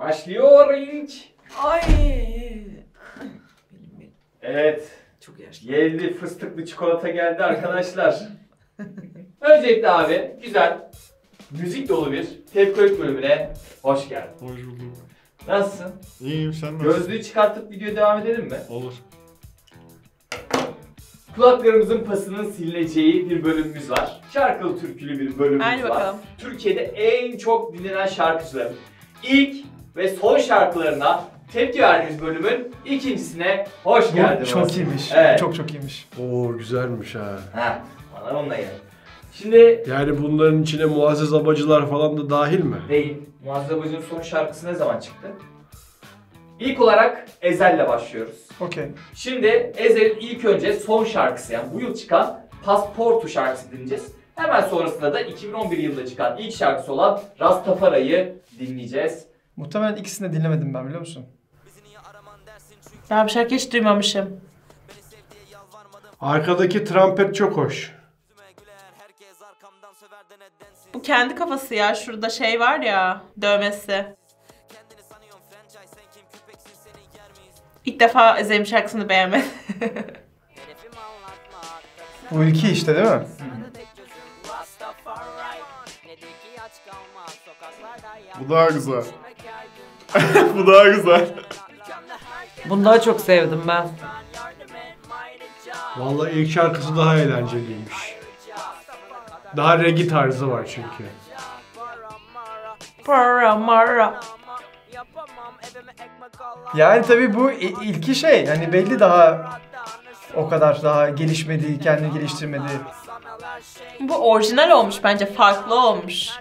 Başlıyor inç. Ay. Evet. Çok yaşlı. Yerli fıstıklı çikolata geldi arkadaşlar. Öncelikle abi güzel, müzik dolu bir tepkolik bölümüne hoş geldin. Hoş bulduk. Nasılsın? İyiyim, sen nasılsın? Gözlüğü çıkartıp videoya devam edelim mi? Olur. Kulaklarımızın pasının silineceği bir bölümümüz var. Şarkılı türkülü bir bölümümüz Hadi var. bakalım. Türkiye'de en çok dinlenen şarkıcıların ilk ve son şarkılarına tepki verdiğimiz bölümün ikincisine hoş geldiniz. Çok iyiymiş. Evet. Çok iyiymiş. Oo güzelmiş ha. Ha, bana onunla gel. Şimdi Yani bunların içine Muazzez Abacılar falan da dahil mi? değil. Muazzez Abacı'nın son şarkısı ne zaman çıktı? İlk olarak Ezel'le başlıyoruz. Okey. Şimdi Ezel'in ilk önce son şarkısı, yani bu yıl çıkan Pasportu şarkısı dinleyeceğiz. Hemen sonrasında da 2011 yılında çıkan ilk şarkısı olan Rastafari'yi dinleyeceğiz. Muhtemelen ikisini de dinlemedim ben, biliyor musun? Ben bu şarkıyı hiç duymamışım. Arkadaki trompet çok hoş. Bu kendi kafası ya. Şurada şey var ya, dövmesi. İlk defa Ezhel'in şarkısını beğenmedim. Bu iki işte değil mi? Bu daha güzel. Bu daha güzel. Bunu daha çok sevdim ben. Vallahi ilk şarkısı daha eğlenceliymiş. Daha reggae tarzı var çünkü. Para mara. Yani tabii bu ilki şey, yani belli daha o kadar daha gelişmedi, kendini geliştirmedi. Bu orijinal olmuş bence, farklı olmuş.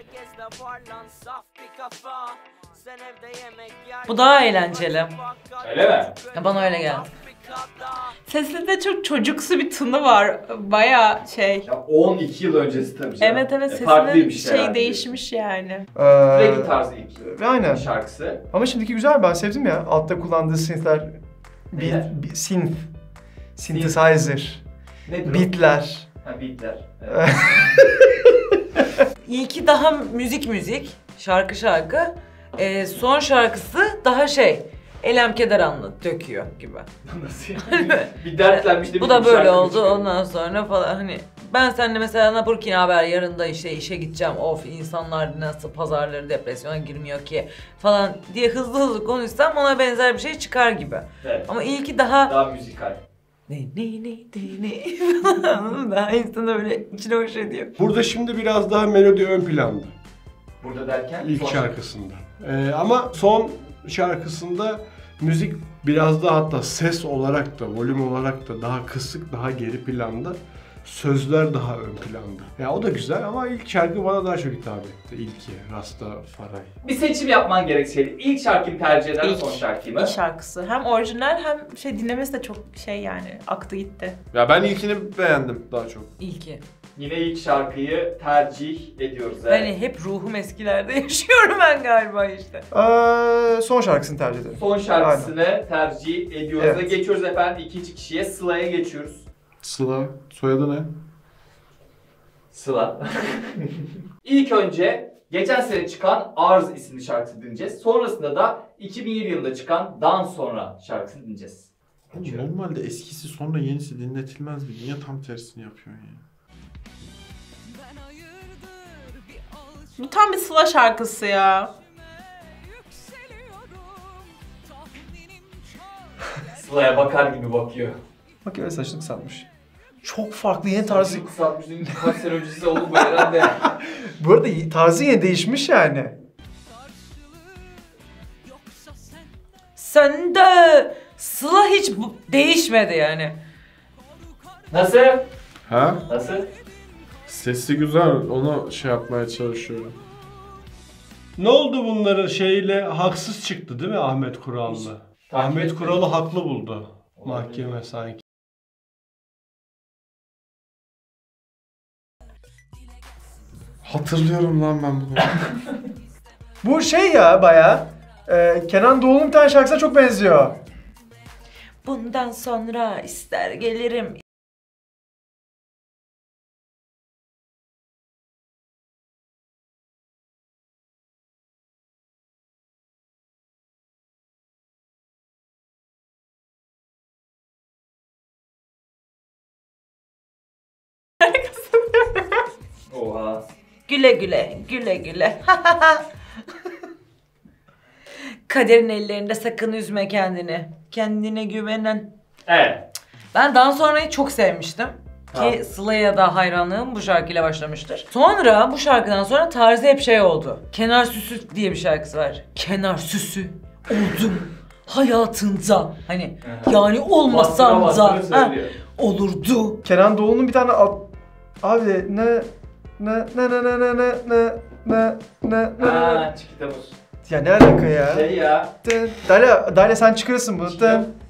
Bu daha eğlenceli. Öyle mi? Ya bana öyle geldi. Sesinde çok çocuksu bir tını var. Baya şey. Ya 12 yıl öncesi tabii canım. Evet sesinin farklıymış şey herhalde. değişmiş yani. Reggae tarzı ilk Aynen. şarkısı. Ama şimdiki güzel, ben sevdim ya. Altta kullandığı synthler, Neler? synthesizer, Nedir o? beatler. Ha, beatler. Evet. İlki daha müzik, şarkı. Son şarkısı daha şey, elem keder döküyor gibi. Nasıl yani? Bir dertlenmiş de Bu bir da böyle şarkı oldu çıkıyor. ondan sonra falan hani. Ben seninle mesela Napurkin haber yarın da işte işe gideceğim, of insanlar nasıl pazarları depresyona girmiyor ki falan diye hızlı konuşsam ona benzer bir şey çıkar gibi. Evet. Ama ilki daha Daha müzikal. ne falan daha insanı öyle içine hoş ediyor. Burada şimdi biraz daha melodi ön planda. Burada derken? İlk son şarkısında. Ama son şarkısında müzik biraz daha, hatta ses olarak da, volüm olarak da daha kısık, daha geri planda. Sözler daha ön planda. Ya o da güzel ama ilk şarkı bana daha çok hitap etti. İlki, Rastafari. Bir seçim yapman gerekseydi. İlk şarkıyı tercih eder, İlk. son şarkıyı mı? İlk şarkısı. Hem orijinal hem şey, dinlemesi de çok şey yani, aktı gitti. Ya ben ilkini beğendim daha çok. İlki. Yine ilk şarkıyı tercih ediyoruz. Evet. Hani hep ruhum eskilerde yaşıyorum ben galiba işte. Son şarkısını tercih ederim. Son şarkısını tercih ediyoruz ve Evet. geçiyoruz efendim ikinci kişiye, Sıla'ya geçiyoruz. Sıla, soyadı ne? Sıla. İlk önce geçen sene çıkan Arz isimli şarkısını dinleyeceğiz. Sonrasında da 2007 yılında çıkan Dan Sonra şarkısını dinleyeceğiz. Normalde eskisi sonra yenisi dinletilmez mi? Niye tam tersini yapıyorsun ya? Bu tam bir Sıla şarkısı ya. Sıla'ya bakar gibi bakıyor. Bak öyle saçını kısaltmış. Çok farklı yeni tarzı. Saçını kısaltmıştın, kaç sene öncesi oldu bu herhalde. Bu arada tarzı yine değişmiş yani. Sende Sıla hiç değişmedi yani. Nasıl? Ha? Nasıl? Sesi güzel, onu şey yapmaya çalışıyorum. Ne oldu bunların şeyle, haksız çıktı değil mi Ahmet Kurallı? Ahmet Kural'ı haklı buldu mahkeme sanki. Hatırlıyorum lan ben bunu. Bu şey ya bayağı. Kenan Doğulu'nun bir tane şarkısına çok benziyor. Bundan sonra ister gelirim Oha. Güle güle, güle güle. Kaderin ellerinde, sakın üzme kendini. Kendine güvenen. Evet. Ben daha sonrayı çok sevmiştim. Tamam. Ki Sıla'ya da hayranlığım bu şarkıyla başlamıştır. Sonra bu şarkıdan sonra tarzı hep şey oldu. Kenar Süsü diye bir şarkısı var. Kenar süsü oldum hayatında. Hani yani olmasam da ha, olurdu. Kenan Doğulu'nun bir tane abi ne Haa, Çikitamuz. ya ne alaka ya? Şey ya. Dalia sen çıkarırsın bunu.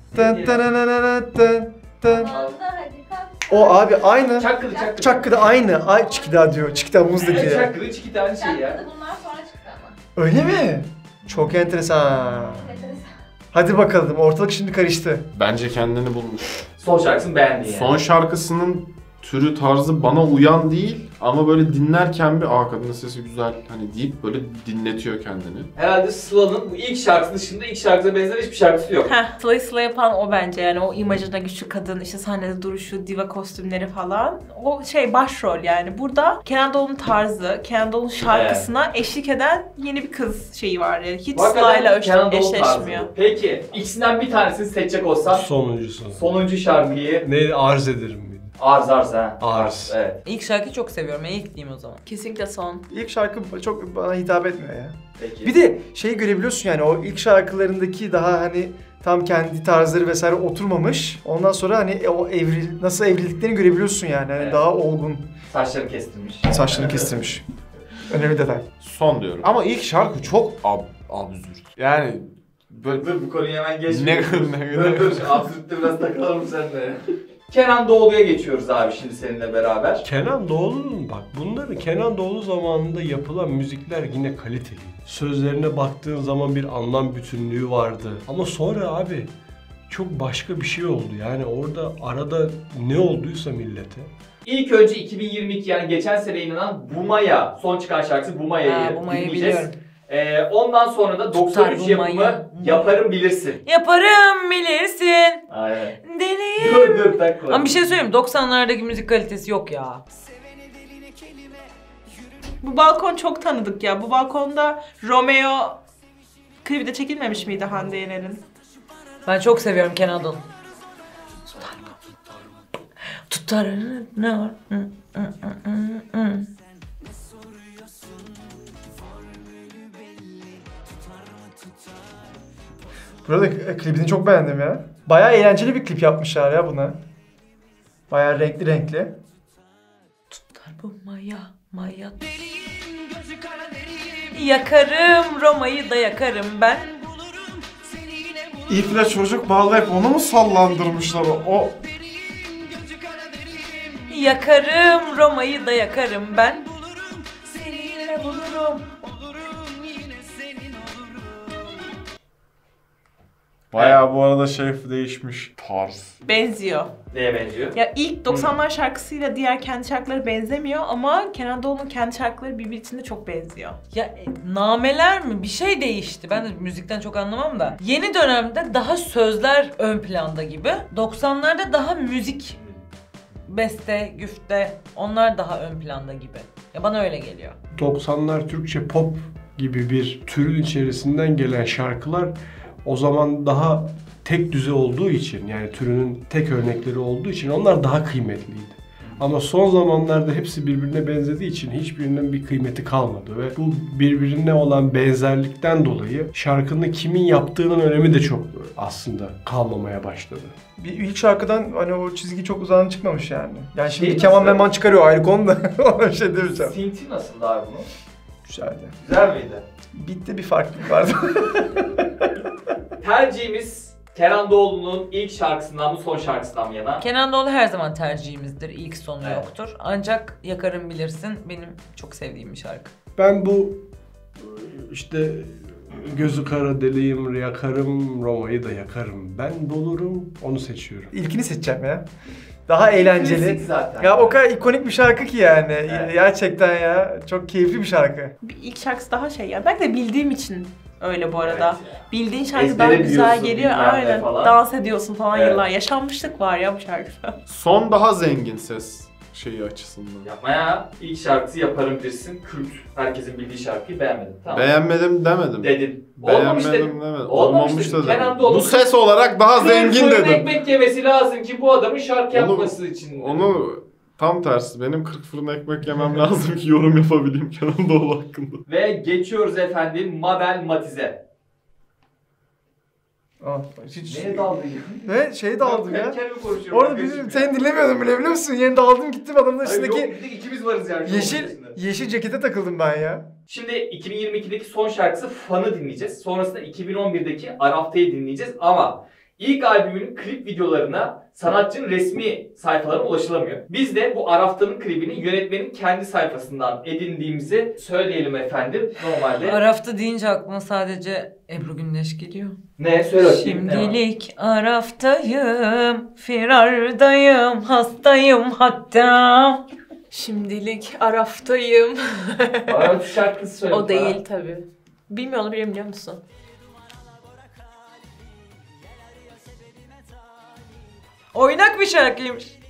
O abi aynı. Çakkılı. Çakkıda aynı. Ay Çikida diyor. Çikida muzdaki. Çakkılı Çikita aynı şey ya. Şarkıda bunlar sonra çıktı ama. Öyle mi? Çok enteresan. Enteresan. Hadi bakalım ortalık şimdi karıştı. Bence kendini bulmuş. Son şarkısını beğendin yani. Son şarkısının türü tarzı bana uyan değil ama böyle dinlerken bir kadının sesi güzel hani deyip böyle dinletiyor kendini. Herhalde Sıla'nın bu ilk şarkısı dışında ilk şarkısına benzer hiçbir şarkısı yok. Heh, Sıla'yı Sıla yapan o bence yani o imajında güçlü kadın, işte sahnede duruşu, diva kostümleri falan. O şey başrol yani. Burada Kenan Doğulu'nun tarzı, Kenan Doğulu'nun şarkısına eşlik eden yeni bir kız şeyi var yani. Hiç Sıla'yla Kenan Doğulu eşleşmiyor. tarzı. Peki ikisinden bir tanesini seçecek olsan Sonuncusu. sonuncu şarkıyı Ne arz ederim miydi? arz ha. Arz. Evet. İlk şarkıyı çok seviyorum. Ben ilk diyeyim o zaman. Kesinlikle son. İlk şarkı çok bana hitap etmiyor ya. Peki. Bir de şeyi görebiliyorsun yani o ilk şarkılarındaki daha hani tam kendi tarzları vesaire oturmamış. Ondan sonra hani o nasıl evrildiklerini görebiliyorsun yani. Hani Evet. daha olgun. Saçları kestirmiş. Saçlarını kestirmiş. Önemli detay. Son diyorum. Ama ilk şarkı çok absürt. Yani böyle Dur bu konuyu hemen geç. ne Dur absürtte biraz takılalım seninle. Kenan Doğulu'ya geçiyoruz abi şimdi seninle beraber. Kenan Doğulu'nun bak bunları Kenan Doğulu zamanında yapılan müzikler yine kaliteli. Sözlerine baktığın zaman bir anlam bütünlüğü vardı. Ama sonra abi çok başka bir şey oldu. Yani orada arada ne olduysa millete. İlk önce 2022 yani geçen sene yayınlanan Bumaya, son çıkan şarkısı Bumaya'yı Bumaya'yı dinleyeceğiz. biliyorum. Ondan sonra da 93 Tutar yapımı Bumaya. Yaparım Bilirsin. Yaparım bilirsin. Aynen. Deliyim. Dur tak. Ama bir şey söyleyeyim 90'lardaki müzik kalitesi yok ya. Bu balkon çok tanıdık ya. Bu balkonda Romeo klibi de çekilmemiş miydi Hande Yener'in? Ben çok seviyorum Kenan Doğulu. Tutar ne var? Burada klibini çok beğendim ya. Bayağı eğlenceli bir klip yapmışlar ya buna. Bayağı renkli. Tutar bu maya. Yakarım Roma'yı da yakarım ben. İple çocuk bağlayıp onu mu sallandırmışlar o? Yakarım Roma'yı da yakarım ben. Seninle bulurum. Bayağı bu arada şey değişmiş tarz. Benziyor. Neye benziyor? Ya ilk 90'lar şarkısıyla diğer kendi şarkıları benzemiyor ama Kenan Doğulu'nun kendi şarkıları birbirine çok benziyor. Ya nameler mi? Bir şey değişti. Ben de müzikten çok anlamam da. Yeni dönemde daha sözler ön planda gibi. 90'larda daha müzik, beste, güfte onlar daha ön planda gibi. Ya bana öyle geliyor. 90'lar Türkçe pop gibi bir türün içerisinden gelen şarkılar o zaman daha tek düze olduğu için yani türünün tek örnekleri olduğu için onlar daha kıymetliydi. Ama son zamanlarda hepsi birbirine benzediği için hiçbirinin bir kıymeti kalmadı ve bu birbirine olan benzerlikten dolayı şarkının kimin yaptığının önemi de çok aslında kalmamaya başladı. Bir ilk şarkıdan hani o çizgi çok uzağına çıkmamış yani. Yani şimdi Şey Kemal nasıl? Meman çıkarıyor ayrı konu da ona bir şey demeyeceğim. Sinti nasıldı abi bunun? Güzeldi. Güzel miydi? Bitti bir farklılık vardı. Tercihimiz Kenan Doğulu'nun ilk şarkısından mı son şarkısından mı yana? Kenan Doğulu her zaman tercihimizdir. İlk sonu Evet. yoktur. Ancak Yakarım Bilirsin benim çok sevdiğim bir şarkı. Ben bu işte gözü kara deliyim, yakarım, Roma'yı da yakarım. Ben bulurum, onu seçiyorum. İlkini seçeceğim ya. Daha eğlenceli. Klasik zaten. Ya o kadar ikonik bir şarkı ki yani. Evet. Gerçekten ya. Çok keyifli bir şarkı. Bir ilk şarkısı daha şey ya. Belki de bildiğim için öyle bu arada. Evet. Bildiğin şarkı Ezbere daha güzel biliyorsun, geliyor. bilmem ne Aynen. falan. Dans ediyorsun falan Evet. yıllar. Yaşanmışlık var ya bu şarkıda. Son daha zengin ses şeyi açısından. Yapma ya. İlk şarkısı Yaparım Bilirsin. Kült. Herkesin bildiği şarkıyı beğenmedim. Tamam. Beğenmedim demedim. Dedin. Olmamış Beğenmedim dedim. demedim. Olmamış Olmamış dedim. da Kenan dedim. Doğulu Bu ses olarak daha zengin fırın dedim. ekmek yemesi lazım ki bu adamın şarkı Onu- yapması için. Onu tam tersi. Benim 40 fırın ekmek yemem lazım ki yorum yapabileyim Kenan Doğulu hakkında. Ve geçiyoruz efendim Mabel Matiz'e. Hiç... Neye daldın ya? Ne? Şey daldım Ben ya. kendime konuşuyorum. Orada arkadaşım ya. seni dinlemiyordum bile biliyor musun? Yeni daldım gittim adamın Hayır, yok, üstündeki bir tek ikimiz varız yani. yeşil cekete takıldım ben ya. Şimdi 2022'deki son şarkısı Fan'ı dinleyeceğiz. Sonrasında 2011'deki Arafta'yı dinleyeceğiz ama ilk albümünün klip videolarına sanatçının resmi sayfalarına ulaşılamıyor. Biz de bu Arafta'nın klibini yönetmenin kendi sayfasından edindiğimizi söyleyelim efendim. Normalde. Arafta deyince aklıma sadece Ebru Gündeş geliyor. Ne? Söyle bakayım. Ne var? Şimdilik Araftayım, firardayım, hastayım hatta. Şimdilik Araftayım. Arafta şarkısı söyle. O değil tabii. Bilmiyor olabilirim, biliyor musun? Oynak bir şarkıymış.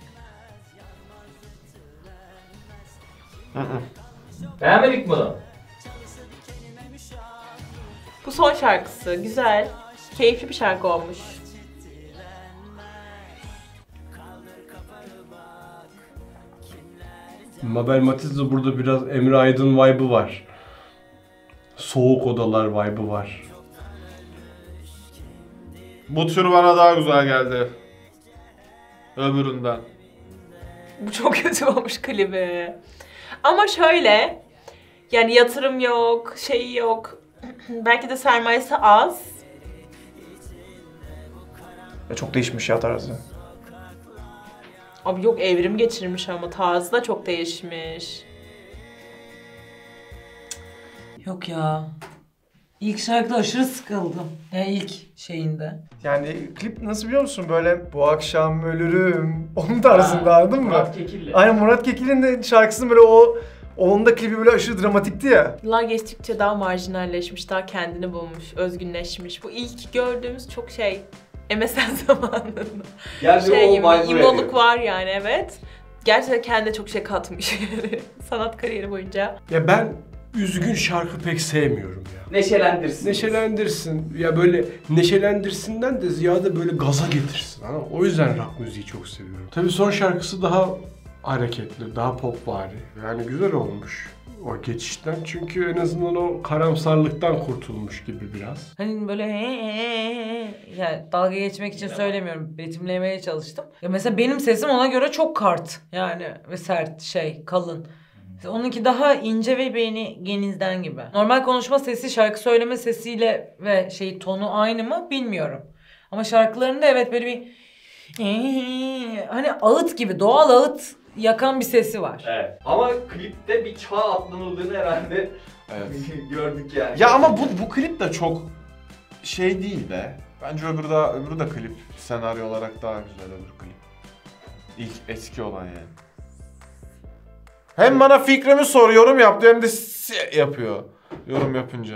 Beğenmedik mi bunu? Bu son şarkısı. Güzel. Keyifli bir şarkı olmuş. Mabel Matiz'de burada biraz Emre Aydın vibe'ı var. Soğuk odalar vibe'ı var. Bu tür bana daha güzel geldi. Öbüründen. Bu çok kötü olmuş klibi. Ama şöyle, yani yatırım yok, şeyi yok. Belki de sermayesi az. Çok değişmiş ya tarzı. Abi yok, evrim geçirmiş ama tarzı da çok değişmiş. Yok ya. İlk şarkıda aşırı sıkıldım. Yani ilk şeyinde. Yani klip nasıl biliyor musun? Böyle bu akşam ölürüm. Onun tarzında, anladın mı? Murat Kekilli. Aynen, Murat Kekilli'nin de şarkısının böyle onun da klibi böyle aşırı dramatikti ya. Yıllar geçtikçe daha marjinalleşmiş, daha kendini bulmuş, özgünleşmiş. Bu ilk gördüğümüz çok MSN zamanında. Yani Şey o gibi, vibe'ı imoluk veriyor. var yani, evet. Gerçekten kendine çok şey katmış sanat kariyeri boyunca. Ya ben üzgün şarkı pek sevmiyorum ya. Neşelendirsin. Neşelendirsin. Ya böyle neşelendirsinden de ziyade böyle gaza getirsin. Ha? O yüzden rock müziği çok seviyorum. Tabii son şarkısı daha hareketli, daha popvari. Yani güzel olmuş o geçişten. Çünkü en azından o karamsarlıktan kurtulmuş gibi biraz. Hani böyle yani dalga geçmek için söylemiyorum. Betimlemeye çalıştım. Ya mesela benim sesim ona göre çok kart. Yani ve sert, kalın. Onunki daha ince ve beni genizden gibi. Normal konuşma sesi, şarkı söyleme sesiyle ve tonu aynı mı bilmiyorum. Ama şarkılarında evet böyle bir hani ağıt gibi, doğal ağıt yakan bir sesi var. Evet. Ama klipte bir çağ atlanıldığını herhalde Evet. gördük yani. Ya ama bu klip de çok şey değil be. Bence öbürü de klip. Senaryo olarak daha güzel öbür klip. İlk eski olan yani. Hem bana fikrimi soruyor, yorum yaptı hem de yapıyor. Yorum yapınca.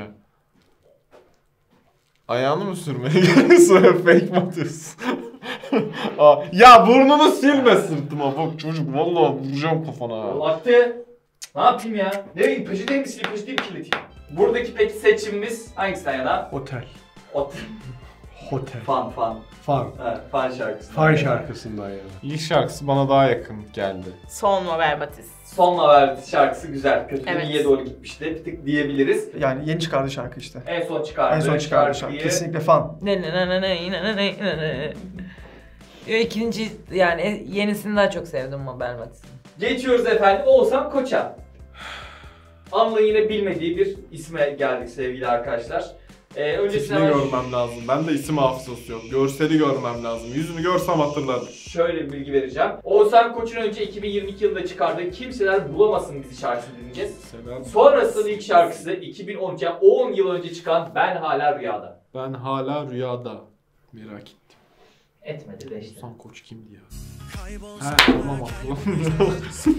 Ayağını mı sürmeye geliyorsun? Fake mi atıyorsun? Ya burnunu silme sırtıma bak çocuk. Vallahi vuracağım kafana. Vakti. Ne yapayım ya? Ne bileyim, peşindeyim mi sileyim, peşindeyim mi kirleteyim? Buradaki peki seçimimiz hangisinden yana? Otel. Hotel. Fan. Fan. Evet, fan şarkısı. Fan şarkısından yani. İlk şarkısı bana daha yakın geldi. Son Mabel Matiz. Son Mabel şarkısı güzel. Kötü Evet. iyiye doğru gitmişti. Bir tık diyebiliriz. Yani yeni çıkardığı şarkı işte. En son çıkardığı En son çıkardığı şarkı. Kesinlikle fan. İkinci yani yenisini daha çok sevdim Mabel Matiz'in. Geçiyoruz efendim Oğuzhan Koç'a. Anıl'ın yine bilmediği bir isme geldik sevgili arkadaşlar. Öncesinde Tipini görmem lazım. Ben de isim hafızası yok. Görseli görmem lazım. Yüzünü görsem hatırlarım. şöyle bir bilgi vereceğim. Oğuzhan Koç'un önce 2022 yılında çıkardığı Kimseler Bulamasın Bizi şarkısını dinleyeceğiz. Sonrasında ilk şarkısı 2013, yani 10 yıl önce çıkan Ben Hala Rüyada. Ben hala rüyada. Merak ettim. Etmedi de işte. Oğuzhan Koç kimdi ya? Ha tamam hatırlamıyorum.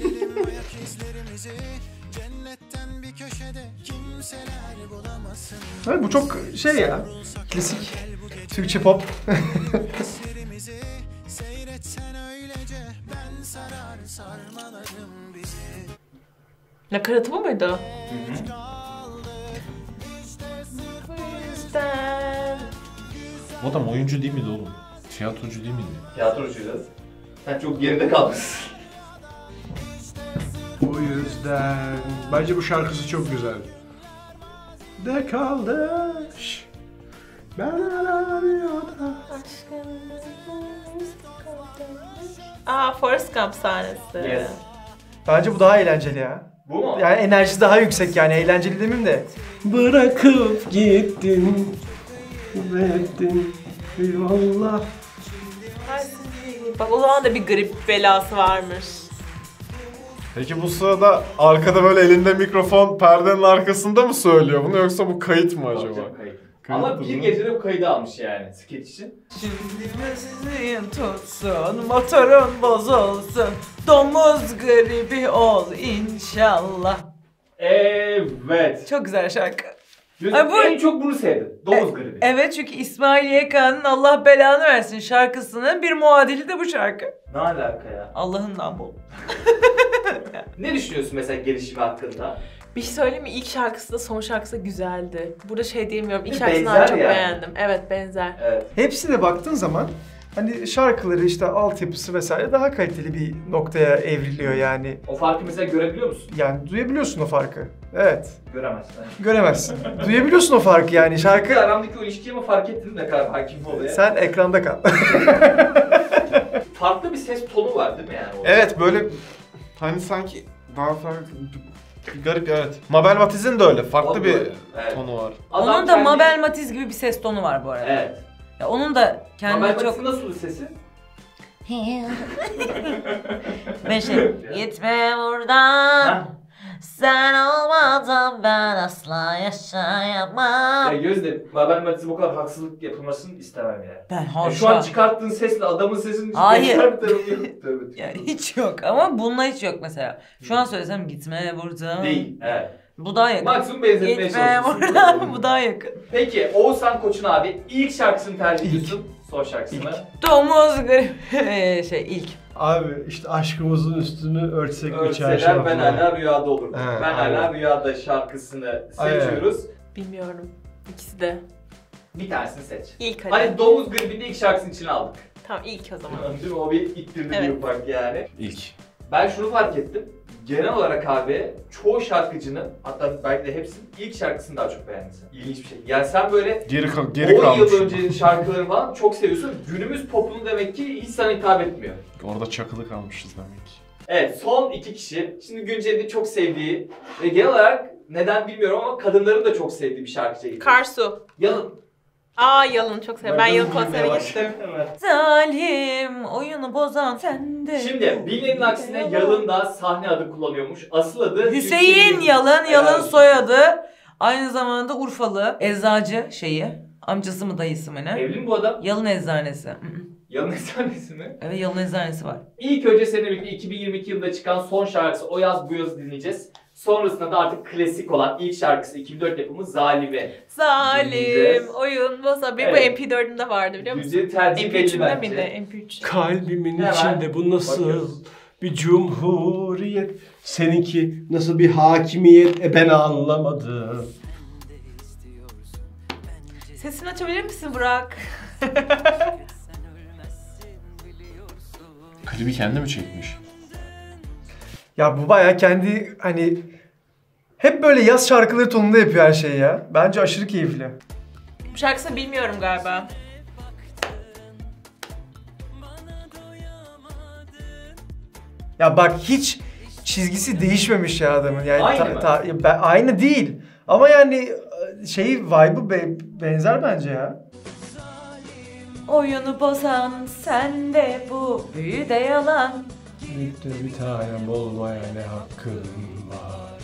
Evet, bu çok ya. Klasik Türkçe pop. Nakaratı bu muydu? Hı. O adam oyuncu değil miydi oğlum? Tiyatrocu değil miydi? Tiyatrocuyuz. Sen çok geride kalmışsın. O yüzden bence bu şarkısı çok güzel. De kaldı. Ben arabiyordum. Forrest Gump sahnesi. Yes. Bence bu daha eğlenceli ya. Bu mu? Yani enerjisi daha yüksek yani eğlenceli demeyeyim de. Bırakıp gittin. Ettin. Eyvallah. Bak o zaman da bir grip belası varmış. Peki bu sırada arkada böyle elinde mikrofon perdenin arkasında mı söylüyor bunu yoksa bu kayıt mı acaba? Bakacağım kayıt. Kayıt Ama mı bir bu? gecede bu kaydı almış yani skeç için. Şimdi müziğin tutsun, motorun bozulsun, domuz gribi ol inşallah. Evet. Çok güzel şarkı. Gözüm bu- en çok bunu sevdim. Domuz gribi. Evet çünkü İsmail YK'nın Allah belanı versin şarkısının bir muadili de bu şarkı. Ne alaka ya? Allah'ından bol. Ne düşünüyorsun mesela gelişimi hakkında? Bir şey söyleyeyim mi? İlk şarkısı da son şarkısı da güzeldi. Burada şey diyemiyorum. İlk Bir şarkısını benzer daha çok yani. beğendim. Evet benzer. Evet. Hepsine baktığın zaman hani şarkıları işte altyapısı vesaire daha kaliteli bir noktaya evriliyor yani. O farkı mesela görebiliyor musun? Yani duyabiliyorsun o farkı. Evet. Göremezsin. Göremezsin. Duyabiliyorsun o farkı yani Şarkı şarkı. aramdaki o ilişkiyi mi fark ettin ne kadar hakim bu olaya? Sen ekranda kal. Farklı bir ses tonu var değil mi yani? orada? Evet böyle hani sanki daha farklı garip evet. Mabel Matiz'in de öyle farklı Vallahi, bir evet. tonu var. Adam Onun da kendi- Mabel Matiz gibi bir ses tonu var bu arada. Evet. Ya onun da kendine Mabel çok... Matiz'in nasıl sesi? Ben şey... Gitme buradan, Ha? sen olmadan ben asla yaşayamam. Ya Gözde, Mabel Matiz'e bu kadar haksızlık yapılmasını istemem yani. Ben Ya şu an haşa. çıkarttığın sesle adamın sesinin Hayır. benzer bir tarafı yok. Tövbe. Yani hiç yok ama bununla hiç yok mesela. Şu an söylesem gitme buradan. Değil. Evet. Bu daha yakın. Maksimum benzetmeye Gitme çalışıyorsun. buradan, bu daha yakın. Peki Oğuzhan Koç'un abi ilk şarkısını tercih ediyorsun. Son şarkısını. Domuz grip. ilk. Abi işte aşkımızın üstünü örtsek mi Örtseler çarşaf ben mı? hala rüyada olurum. He, Ben hala aynen. rüyada şarkısını Aynen. seçiyoruz. Bilmiyorum. İkisi de. Bir tanesini seç. İlk hadi. Hani Domuz Gribi'nin ilk şarkısının içine aldık. Tamam ilk o zaman. Değil mi? O bir ittirdi bir Evet. ufak yani. İlk. Ben şunu fark ettim. Genel olarak abi çoğu şarkıcının hatta belki de hepsinin ilk şarkısını daha çok beğendin sen. İlginç bir şey. Yani sen böyle Geri 10 kalmış. yıl öncenin şarkılarını falan çok seviyorsun. Günümüz popunu demek ki hiç sana hitap etmiyor. Orada çakılı kalmışız demek ki. Evet son iki kişi. Şimdi Güncel'in çok sevdiği ve genel olarak neden bilmiyorum ama kadınların da çok sevdiği bir şarkıcıya gidiyor. Karsu. Yalın. Yalın çok seviyorum. Ben Yalın konserine gittim. Zalim oyunu bozan sen de. Şimdi bilinenin aksine Yalın da sahne adı kullanıyormuş. Asıl adı Hüseyin Yalın, Yalın soyadı. Aynı zamanda Urfalı, eczacı şeyi. Amcası mı dayısı mı ne? Evli mi bu adam? Yalın eczanesi. Yalın efsanesi mi? Evet Yalın eczanesi var. İlk önce seninle birlikte 2022 yılında çıkan son şarkısı O Yaz Bu Yaz dinleyeceğiz. Sonrasında da artık klasik olan ilk şarkısı 2004 yapımı Zalime. Zalim Dinleyeceğiz. oyun basa. Benim Evet. bu MP4'ümde vardı biliyor musun? Güzel tercih belli MP3'ümde bence. miydi? MP3. Kalbimin Hemen içinde bu nasıl bakıyoruz. bir cumhuriyet? Seninki nasıl bir hakimiyet? Ben anlamadım. Sesini açabilir misin Burak? Klibi kendi mi çekmiş? Ya bu baya kendi hani hep böyle yaz şarkıları tonunda yapıyor her şeyi ya. Bence aşırı keyifli. Bu şarkısını bilmiyorum galiba. Ya bak hiç çizgisi değişmemiş ya adamın. Yani Aynı mı? aynı değil. Ama yani vibe'ı benzer bence ya. Oyunu bozan sen de bu büyü de yalan. Bir tanem olmaya ne hakkın var?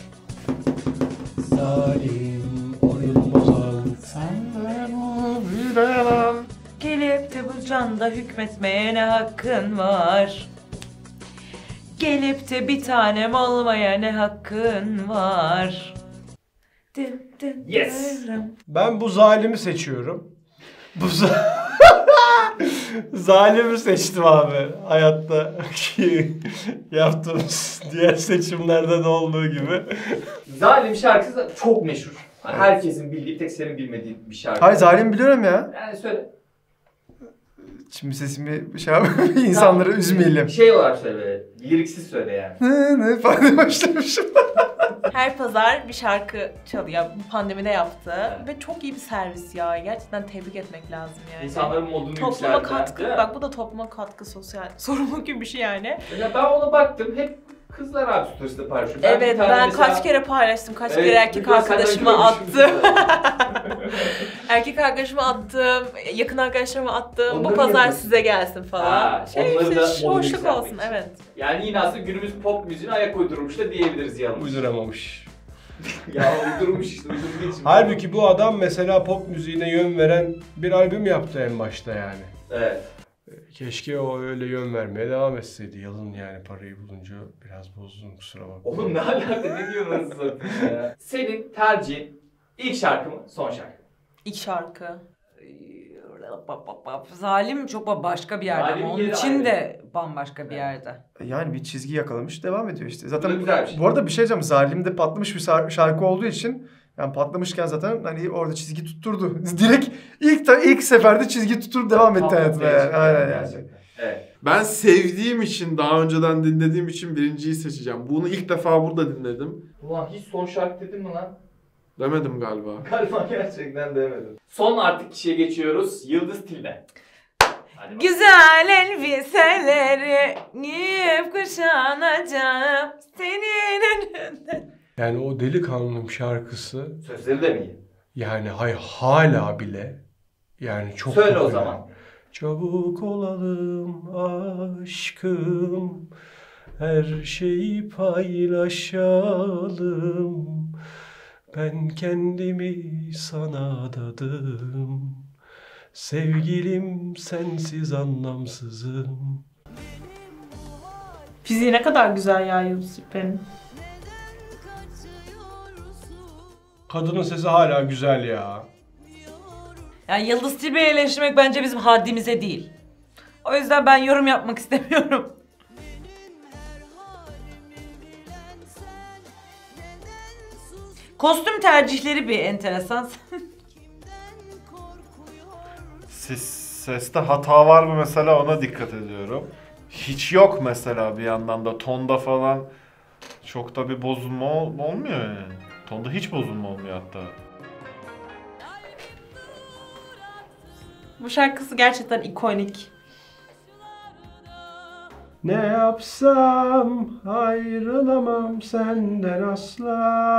Zalim oyun bozan sen de bu büyüde yalan. Gelip de bu canda hükmetmeye ne hakkın var? Gelip de bir tanem olmaya ne hakkın var? Dım dım Yes. dım. Ben bu zalimi seçiyorum. Bu Zalim'i seçtim abi. Hayatta yaptığımız diğer seçimlerde de olduğu gibi. Zalim şarkısı da çok meşhur. Herkesin bildiği, tek senin bilmediğin bir şarkı. Hayır Zalim biliyorum ya. Yani söyle. Şimdi sesimi şey yapayım, insanları Tamam. üzmeyelim. Şey olarak söyle, liriksiz söyle yani. Ne falan başlamışım. Her pazar bir şarkı çalıyor. Bu pandemide yaptı. Ve çok iyi bir servis ya. Gerçekten tebrik etmek lazım yani. İnsanların modunu Topluma yükselten, katkı, değil mi? bak bu da topluma katkı, sosyal sorumluluk gibi bir şey yani. Ya ben ona baktım, hep kızlar abi storiesinde paylaşıyor. Ben bir Evet, tane ben mesela- kaç kere paylaştım, kaç Evet, kere erkek birkaç senden arkadaşıma görmüşüm attım. mesela. Erkek arkadaşıma attım, yakın arkadaşlarıma attım. Onları Bu pazar yapıyorsun. size gelsin falan. Ha, onları da modunu hoşluk yükseltmek olsun, için. evet. Yani yine aslında günümüz pop müziğine ayak uydurmuş da diyebiliriz yalnız. Uyduramamış. Ya uydurmuş işte, uydurduğu için. Halbuki bu adam mesela pop müziğine yön veren bir albüm yaptı en başta yani. Evet. Keşke o öyle yön vermeye devam etseydi. Yalın yani parayı bulunca biraz bozdum, kusura bakma. Oğlum ne alaka, ne diyorsun nasıl satayım ya? Senin tercihin ilk şarkı mı, son şarkı mı? İlk şarkı. Zalim çok başka bir yerde Zalim ama onun yeri için ayrı. de bambaşka bir yerde. Yani bir çizgi yakalamış, devam ediyor işte. Bu Zaten da güzel bir şey. bu arada bir şey diyeceğim. Zalim'de patlamış bir şarkı olduğu için yani patlamışken zaten hani orada çizgi tutturdu. Direkt ilk seferde çizgi tutturup devam etti hayatına yani. Aynen yani. Gerçekten. Evet. Ben sevdiğim için, daha önceden dinlediğim için birinciyi seçeceğim. Bunu ilk defa burada dinledim. Ulan hiç son şarkı dedin mi lan? Demedim galiba. Galiba gerçekten demedim. Son artık kişiye geçiyoruz. Yıldız Tilbe. Hadi bakalım. Güzel elbiseleri giyip kuşanacağım senin önünde. Yani o Delikanlım şarkısı Sözleri de mi iyi? yani hala bile yani çok Söyle o popüler. zaman. Çabuk olalım aşkım, her şeyi paylaşalım. Ben kendimi sana adadım, sevgilim sensiz anlamsızım. Fiziği ne kadar güzel ya Yıldız Tilbe'nin. Kadının sesi hala güzel ya. Yani Yıldız Tilbe'yi eleştirmek bence bizim haddimize değil. O yüzden ben yorum yapmak istemiyorum. Kostüm tercihleri bir enteresan. Seste hata var mı mesela, ona dikkat ediyorum. Hiç yok mesela bir yandan da tonda falan çok da bir bozulma olmuyor yani. Tonda hiç bozulma olmuyor hatta. Bu şarkısı gerçekten ikonik. Ne yapsam ayrılamam senden asla.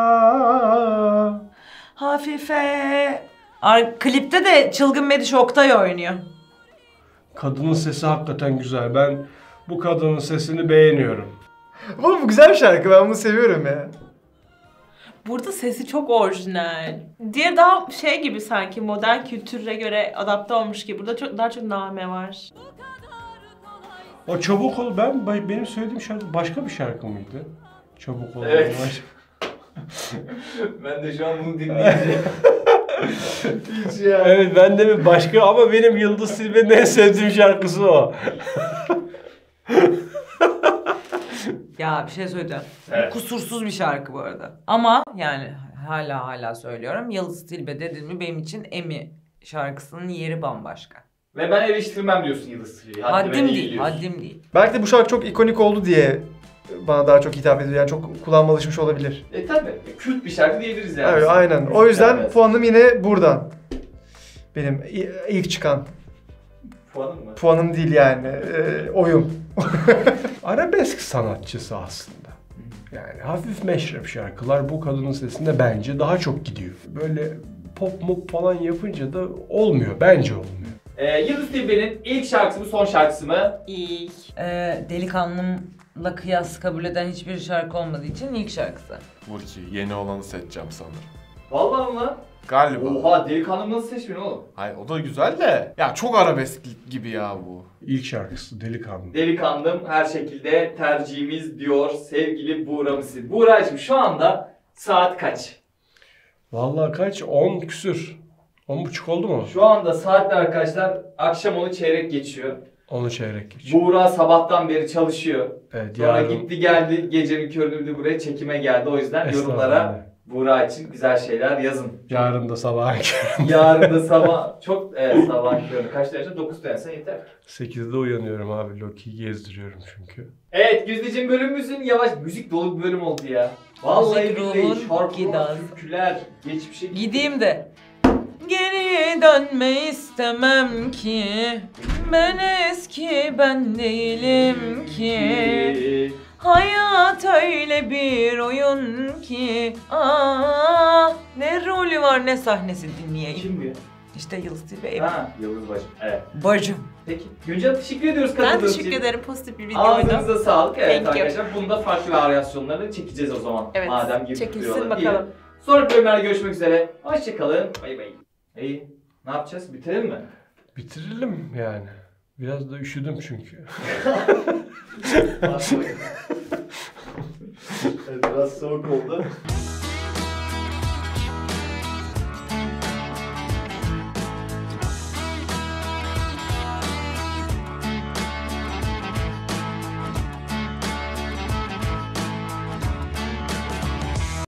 Hafife. Klipte de Çılgın Mediş Oktay oynuyor. Kadının sesi hakikaten güzel. Ben bu kadının sesini beğeniyorum. Oğlum bu güzel bir şarkı, ben bunu seviyorum ya. Burada sesi çok orijinal. Diğer daha şey gibi sanki modern kültüre göre adapte olmuş gibi. Burada daha çok name var. O Çabuk Ol, benim söylediğim şarkı başka bir şarkı mıydı? Çabuk Ol. Evet. Ben de şu an bunu dinleyeceğim. Hiç ya. Evet, ben de bir başka ama benim Yıldız Tilbe'nin en sevdiğim şarkısı o. Ya bir şey söyleyeceğim. Evet. Kusursuz bir şarkı bu arada. Ama yani hala söylüyorum. Yıldız Tilbe dedin mi benim için Emi şarkısının yeri bambaşka. Ve ben eleştirmem diyorsun Yıldız Tilbe'yi. Haddim değil, haddim değil. Belki de bu şarkı çok ikonik oldu diye bana daha çok hitap ediyor. Yani çok kulağıma alışmış olabilir. Tabi. Kült bir şarkı diyebiliriz yani. Evet, aynen. O yüzden Evet. puanım yine buradan. Benim ilk çıkan. Puanın mı? Puanım değil yani. Oyum. Arabesk sanatçısı aslında. Yani hafif meşrep şarkılar bu kadının sesinde bence daha çok gidiyor. Böyle pop mop falan yapınca da olmuyor. Bence olmuyor. Yıldız Tilbe'nin ilk şarkısı mı, son şarkısı mı? İlk. Delikanlımla kıyas kabul eden hiçbir şarkı olmadığı için ilk şarkısı. Burki, yeni olanı seçeceğim sanırım. Vallahi mı? Galiba. Oha, Delikanlımı nasıl seçmiyorsun oğlum? Hayır, o da güzel de. Ya çok arabesk gibi ya bu. İlk şarkısı Delikanlı. Delikanlım her şekilde tercihimiz diyor sevgili Buğra Mısır. Buğra'cığım şu anda saat kaç? Vallahi kaç? 10 küsür. 10.30 oldu mu? Şu anda saatler arkadaşlar akşam 10'u çeyrek geçiyor. 10'u çeyrek geçiyor. Buğra sabahtan beri çalışıyor. Evet, Sonra yarın... gitti geldi gecenin köründe buraya çekime geldi. O yüzden yorumlara Estağfurullah. Buğra için güzel şeyler yazın. Yarın da sabah Yarın da sabah çok sabah köründe kaçta yaşa 9'da yaşa yeter. 8'de uyanıyorum abi. Loki'yi gezdiriyorum çünkü. Evet Güzdeciğim bölümümüzün yavaş müzik dolu bir bölüm oldu ya. Vallahi Müzik billahi ruhun şarkılar, gidaz. türküler, geçmişe Gideyim de. Geri dönme istemem ki. Ben eski ben değilim ki. Hayat öyle bir oyun ki. Ne rolü var ne sahnesi dinleyeyim. Kim bu ya? İşte Yıldız Tilbe Emin. Ha Yıldız Bacım. Evet. Bacım. Peki. Güncel teşekkür ediyoruz Ben katıldığınız teşekkür için. ederim. Pozitif bir videoydu. Ağzınıza sağlık. Evet Thank you. arkadaşlar. Bunda farklı varyasyonlarını çekeceğiz o zaman. Evet. Madem girdik bu Çekilsin yola. bakalım. İyi. Sonraki bölümlerde görüşmek üzere. Hoşçakalın. Bay bay. İyi. Ne yapacağız? Bitirelim mi? Bitirelim yani. Biraz da üşüdüm çünkü. Evet, biraz soğuk oldu.